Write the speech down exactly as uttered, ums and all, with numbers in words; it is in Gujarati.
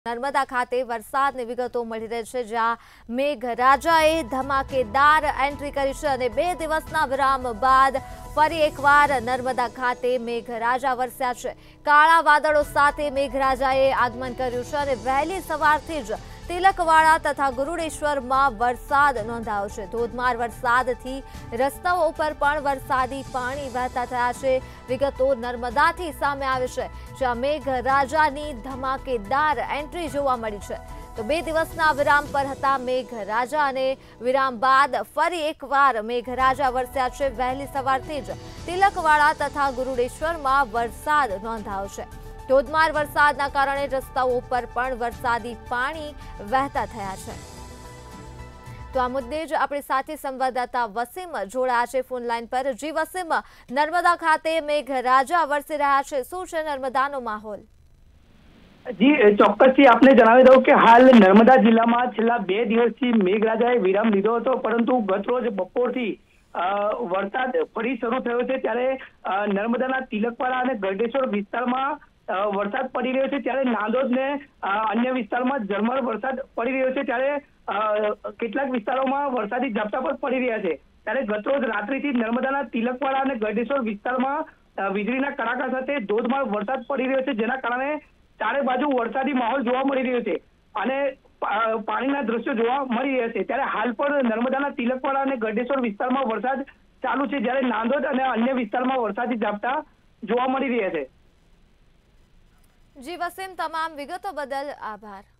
નર્મદા ખાતે વરસાદની વિગતો મળી રહી છે, જ્યાં મેઘરાજાએ ધમાકેદાર એન્ટ્રી કરી છે અને બે દિવસના વિરામ બાદ ફરી એકવાર નર્મદા ખાતે મેઘરાજા વરસ્યા છે। કાળા વાદળો સાથે મેઘરાજાએ આગમન કર્યું છે અને વહેલી સવારથી જ તિલકવાડા તથા ગુરુડેશ્વરમાં વરસાદ નોંધાયો છે। ધોધમાર વરસાદથી રસ્તાઓ ઉપર પણ વરસાદી પાણી વહેતા થયા છે। વિગતો નર્મદાથી સામે આવે છે, જ્યાં મેઘરાજાની ધમાકેદાર એન્ટ્રી જોવા મળી છે। તો બે દિવસના વિરામ પર હતા મેઘરાજા અને વિરામ બાદ ફરી એકવાર મેઘરાજા વરસ્યા છે। વહેલી સવારથી જ તિલકવાડા તથા ગુરુડેશ્વરમાં વરસાદ નોંધાયો છે। ધોધમાર વરસાદના કારણે રસ્તાઓ પર પણ વરસાદી પાણી વહેતા થયા છે। તો આ મુદ્દે જ આપણી સાથે સંવાદદાતા વસીમ જોડાયા છે ફોન લાઈન પર। જી વસીમ, નર્મદા ખાતે મેઘરાજા વરસી રહ્યા છે, શું છે નર્મદાનો માહોલ? જી ચોક્કસથી આપને જણાવી દઉં કે હાલ નર્મદા જિલ્લામાં છેલ્લા બે દિવસથી મેઘરાજાએ વિરામ લીધો હતો, પરંતુ ગત રોજ બપોરથી વરસાદ ફરી શરૂ થયો છે। ત્યારે નર્મદાના તિલકવાડા અને ગરડેશ્વર વિસ્તારમાં વરસાદ પડી રહ્યો છે, ત્યારે નાંદોદ ને અન્ય વિસ્તારમાં ઝરમર વરસાદ પડી રહ્યો છે। ત્યારે કેટલાક વિસ્તારોમાં વરસાદી ઝાપટા પણ પડી રહ્યા છે। ત્યારે ગતરોજ રાત્રિથી નર્મદાના તિલકવાડા અને ગરડેશ્વર વિસ્તારમાં વીજળીના કડાકા સાથે ધોધમાર વરસાદ પડી રહ્યો છે, જેના કારણે ચારે બાજુ વરસાદી માહોલ જોવા મળી રહ્યો છે અને પાણીના દ્રશ્યો જોવા મળી રહ્યા છે। ત્યારે હાલ પણ નર્મદાના તિલકવાડા અને ગરડેશ્વર વિસ્તારમાં વરસાદ ચાલુ છે, જ્યારે નાંદોદ અને અન્ય વિસ્તારમાં વરસાદી ઝાપટા જોવા મળી રહ્યા છે। જી વસીમ, તમામ વિગતો બદલ આભાર।